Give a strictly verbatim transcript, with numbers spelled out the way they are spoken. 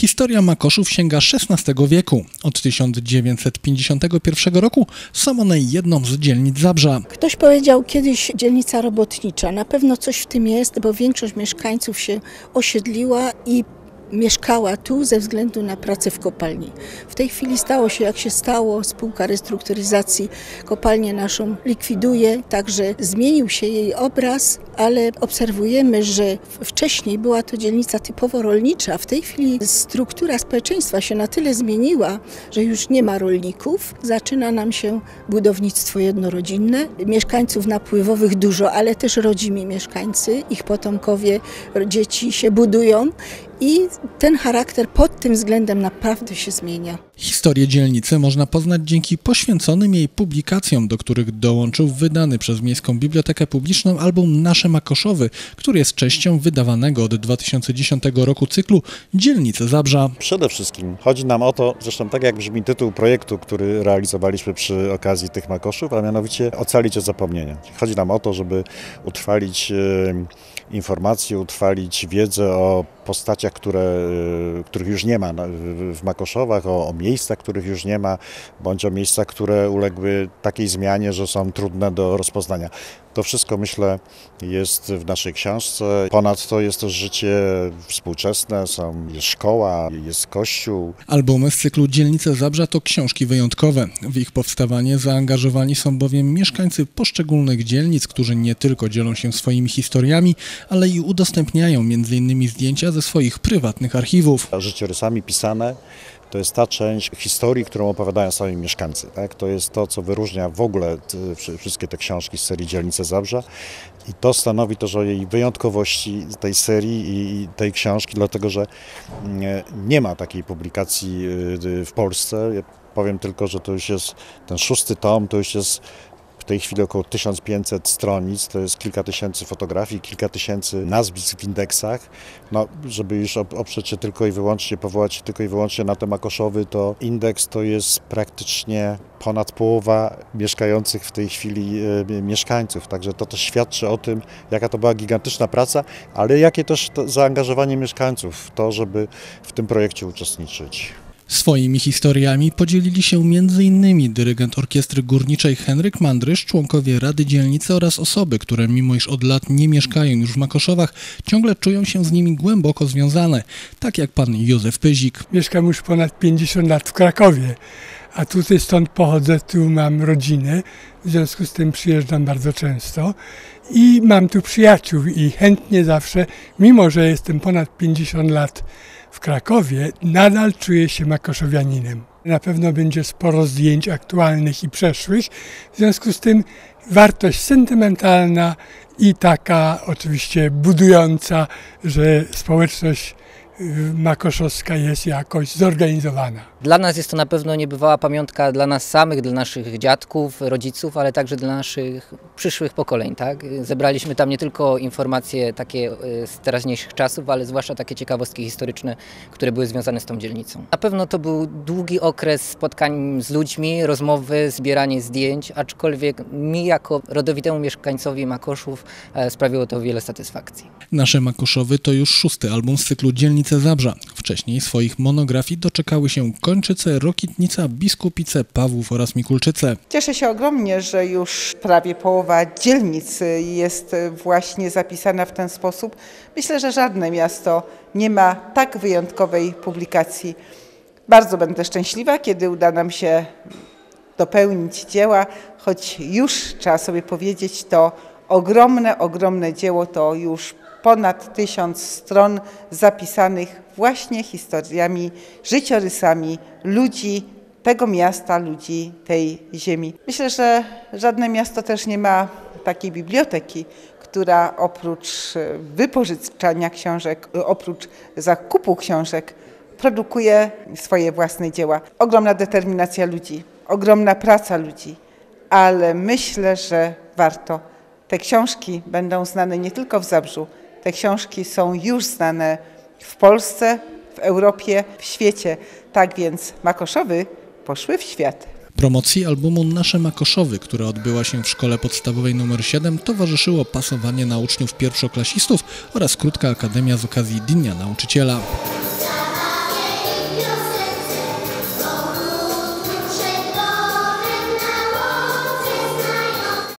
Historia Makoszów sięga szesnastego wieku. Od tysiąc dziewięćset pięćdziesiątego pierwszego roku są one jedną z dzielnic Zabrza. Ktoś powiedział kiedyś dzielnica robotnicza. Na pewno coś w tym jest, bo większość mieszkańców się osiedliła i mieszkała tu ze względu na pracę w kopalni. W tej chwili stało się jak się stało, spółka restrukturyzacji kopalnię naszą likwiduje, także zmienił się jej obraz, ale obserwujemy, że wcześniej była to dzielnica typowo rolnicza. W tej chwili struktura społeczeństwa się na tyle zmieniła, że już nie ma rolników. Zaczyna nam się budownictwo jednorodzinne. Mieszkańców napływowych dużo, ale też rodzimi mieszkańcy, ich potomkowie, dzieci się budują. I ten charakter pod tym względem naprawdę się zmienia. Historię dzielnicy można poznać dzięki poświęconym jej publikacjom, do których dołączył wydany przez Miejską Bibliotekę Publiczną album Nasze Makoszowy, który jest częścią wydawanego od dwa tysiące dziesiątego roku cyklu Dzielnice Zabrza. Przede wszystkim chodzi nam o to, zresztą tak jak brzmi tytuł projektu, który realizowaliśmy przy okazji tych Makoszów, a mianowicie ocalić od zapomnienia. Chodzi nam o to, żeby utrwalić informacje, utrwalić wiedzę o postaciach, które, których już nie ma w Makoszowach, o, o miejscach, których już nie ma, bądź o miejscach, które uległy takiej zmianie, że są trudne do rozpoznania. To wszystko, myślę, jest w naszej książce. Ponadto jest też życie współczesne, są, jest szkoła, jest kościół. Albumy z cyklu Dzielnice Zabrza to książki wyjątkowe. W ich powstawanie zaangażowani są bowiem mieszkańcy poszczególnych dzielnic, którzy nie tylko dzielą się swoimi historiami, ale i udostępniają między innymi zdjęcia ze swoich prywatnych archiwów. Życiorysami pisane to jest ta część historii, którą opowiadają sami mieszkańcy. Tak? To jest to, co wyróżnia w ogóle wszystkie te książki z serii Dzielnice Zabrza. I to stanowi też o jej wyjątkowości tej serii i tej książki, dlatego że nie ma takiej publikacji w Polsce. Ja powiem tylko, że to już jest ten szósty tom, to już jest w tej chwili około tysiąc pięćset stronic, to jest kilka tysięcy fotografii, kilka tysięcy nazwisk w indeksach. No, żeby już oprzeć się tylko i wyłącznie, powołać się tylko i wyłącznie na te Makoszowy, to indeks to jest praktycznie ponad połowa mieszkających w tej chwili e, mieszkańców. Także to też świadczy o tym, jaka to była gigantyczna praca, ale jakie też to zaangażowanie mieszkańców w to, żeby w tym projekcie uczestniczyć. Swoimi historiami podzielili się między innymi dyrygent orkiestry górniczej Henryk Mandrysz, członkowie Rady Dzielnicy oraz osoby, które mimo iż od lat nie mieszkają już w Makoszowach, ciągle czują się z nimi głęboko związane, tak jak pan Józef Pyzik. Mieszkam już ponad pięćdziesiąt lat w Krakowie, a tutaj stąd pochodzę, tu mam rodzinę, w związku z tym przyjeżdżam bardzo często i mam tu przyjaciół i chętnie zawsze, mimo że jestem ponad pięćdziesiąt lat w Krakowie, nadal czuję się makoszowianinem. Na pewno będzie sporo zdjęć aktualnych i przeszłych, w związku z tym wartość sentymentalna i taka oczywiście budująca, że społeczność makoszowska jest jakoś zorganizowana. Dla nas jest to na pewno niebywała pamiątka dla nas samych, dla naszych dziadków, rodziców, ale także dla naszych przyszłych pokoleń. Tak? Zebraliśmy tam nie tylko informacje takie z teraźniejszych czasów, ale zwłaszcza takie ciekawostki historyczne, które były związane z tą dzielnicą. Na pewno to był długi okres spotkań z ludźmi, rozmowy, zbieranie zdjęć, aczkolwiek mi jako rodowitemu mieszkańcowi Makoszów sprawiło to wiele satysfakcji. Nasze Makoszowy to już szósty album z cyklu Dzielnice Zabrza. Wcześniej swoich monografii doczekały się Kończyce, Rokitnica, Biskupice, Pawłów oraz Mikulczyce. Cieszę się ogromnie, że już prawie połowa dzielnic jest właśnie zapisana w ten sposób. Myślę, że żadne miasto nie ma tak wyjątkowej publikacji. Bardzo będę szczęśliwa, kiedy uda nam się dopełnić dzieła, choć już trzeba sobie powiedzieć, to ogromne, ogromne dzieło, to już ponad tysiąc stron zapisanych właśnie historiami, życiorysami ludzi tego miasta, ludzi tej ziemi. Myślę, że żadne miasto też nie ma takiej biblioteki, która oprócz wypożyczania książek, oprócz zakupu książek produkuje swoje własne dzieła. Ogromna determinacja ludzi, ogromna praca ludzi, ale myślę, że warto. Te książki będą znane nie tylko w Zabrzu, te książki są już znane w Polsce, w Europie, w świecie. Tak więc Makoszowy poszły w świat. Promocji albumu Nasze Makoszowy, która odbyła się w szkole podstawowej numer siedem, towarzyszyło pasowanie na uczniów pierwszoklasistów oraz krótka akademia z okazji Dnia Nauczyciela.